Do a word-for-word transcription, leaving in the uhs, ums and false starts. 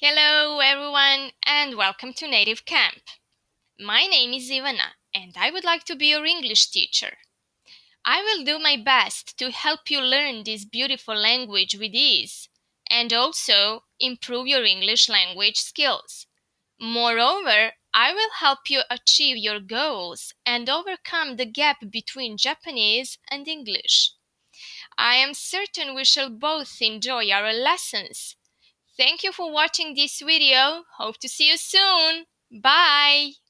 Hello everyone and welcome to Native Camp. My name is Ivana and I would like to be your English teacher. I will do my best to help you learn this beautiful language with ease and also improve your English language skills. Moreover, I will help you achieve your goals and overcome the gap between Japanese and English. I am certain we shall both enjoy our lessons. Thank you for watching this video. Hope to see you soon. Bye!